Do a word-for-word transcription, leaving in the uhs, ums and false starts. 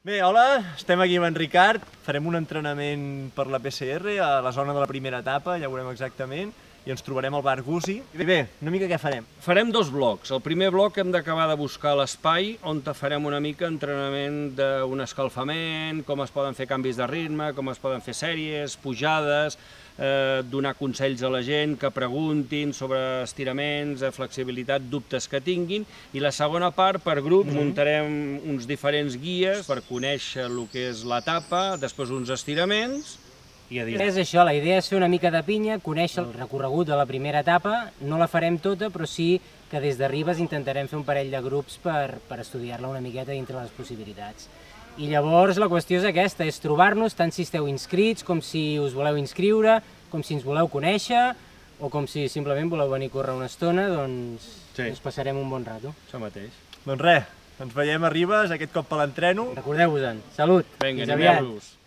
Bé, hola, estem aquí amb en Ricard, farem un entrenament per la P C R a la zona de la primera etapa, ja ho veurem exactament, i ens trobarem al bar Gussi. I bé, una mica què farem? Farem dos blocs. El primer bloc hem d'acabar de buscar l'espai on farem una mica entrenament d'un escalfament, com es poden fer canvis de ritme, com es poden fer sèries, pujades, eh, donar consells a la gent, que preguntin sobre estiraments, flexibilitat, dubtes que tinguin. I la segona part, per grup, mm-hmm. muntarem uns diferents guies per conèixer el que és l'etapa, després uns estiraments, i a dir. És això, la idea és fer una mica de pinya, conèixer el recorregut de la primera etapa, no la farem tota, però sí que des de Ribes intentarem fer un parell de grups per, per estudiar-la una miqueta dintre les possibilitats. I llavors la qüestió és aquesta, és trobar-nos tant si esteu inscrits, com si us voleu inscriure, com si ens voleu conèixer, o com si simplement voleu venir a córrer una estona, doncs sí. ens passarem un bon rato. Això mateix. Doncs res, ens veiem a Ribes, aquest cop per l'entreno. Recordeu-vos-en. Salut! Vinga, fins aviat! anem-nos!